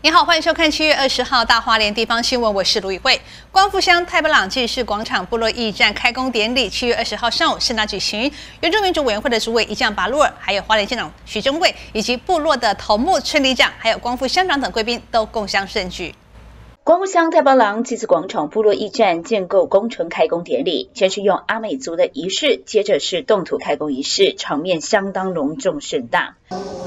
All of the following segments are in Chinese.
你好，欢迎收看7月20号大花莲地方新闻，我是卢宇慧。光复乡太巴朗祭祀广场部落驿站开工典礼7月20号上午盛大举行，原住民族委员会的主委一将拔路尔，还有花莲县长徐祯卫，以及部落的头目村里长，还有光复乡长等贵宾都共襄盛举。 光复乡太巴朗祭祀广场部落驿站建构工程开工典礼，先是用阿美族的仪式，接着是动土开工仪式，场面相当隆重盛大。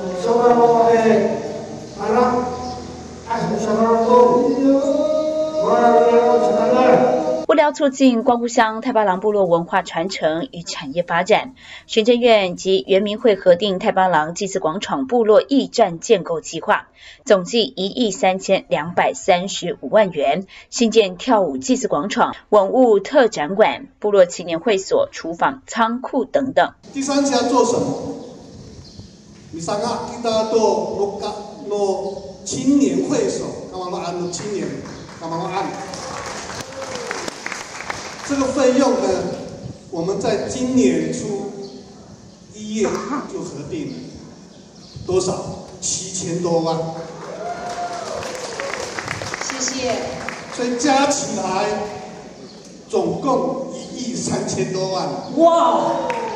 为了促进光复乡太巴朗部落文化传承与产业发展，行政院及原民会核定太巴朗祭祀广场部落驿站建构计划，总计1亿3235万元，新建跳舞祭祀广场、文物特展馆、部落青年会所、厨房、仓库等等。 第三期要做什么？第三个，kita do no青年会所，干嘛按no青年，干嘛按？这个费用呢，我们在今年初1月就核定了，多少？7000多万。 谢谢。 所以加起来，总共1亿3000多万。 哇！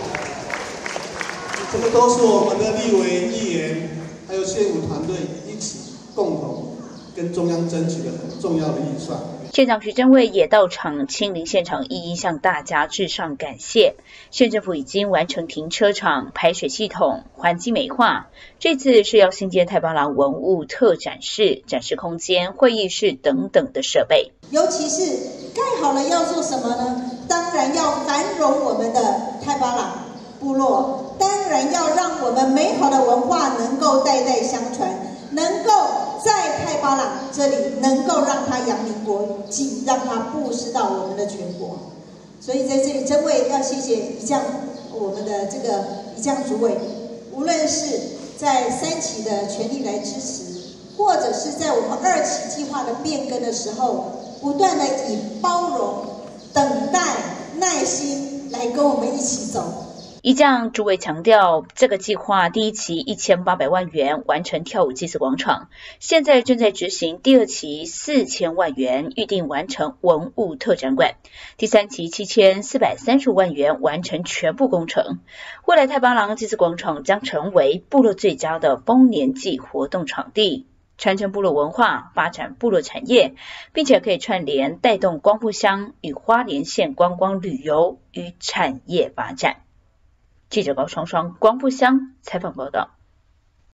这个都是我们的立委议员，还有县府团队一起共同跟中央争取的很重要的预算。 县长徐祯卫也到场亲临现场，一一向大家致上感谢。县政府已经完成停车场、排水系统、环境美化，这次是要新建太巴朗文物特展室、展示空间、会议室等等的设备。 尤其是盖好了要做什么呢？当然要繁荣我们的太巴朗部落，当然要让我们美好的文化能够代代相传，能够在太巴朗这里能够让它扬名国际，让它布施到我们的全国。所以在这里真为要谢谢一将我们的这个一将主委，无论是在3期的全力来支持，或者是在我们2期计划的变更的时候，不断的以包容、等待、耐心来跟我们一起走。 一将主委强调，这个计划第1期1800万元完成跳舞祭祀广场，现在正在执行第2期4000万元，预定完成文物特展馆，第3期7435万元完成全部工程。未来太巴朗祭祀广场将成为部落最佳的丰年祭活动场地，传承部落文化，发展部落产业，并且可以串联带动光复乡与花莲县观光旅游与产业发展。记者高双双光复乡采访报道。